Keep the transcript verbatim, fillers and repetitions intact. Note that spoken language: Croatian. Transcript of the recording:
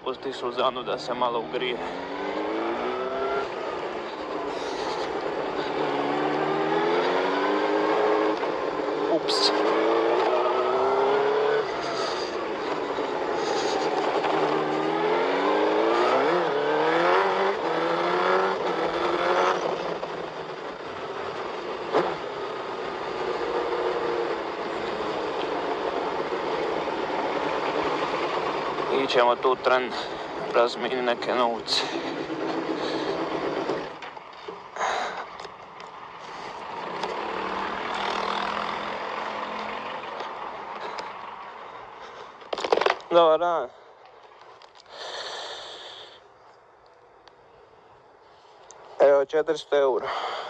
pusti Suzanu da se malo ugrije. Ups. Ićemo tu tren razmini neke novce. Dobar dan. Evo četiristo eura.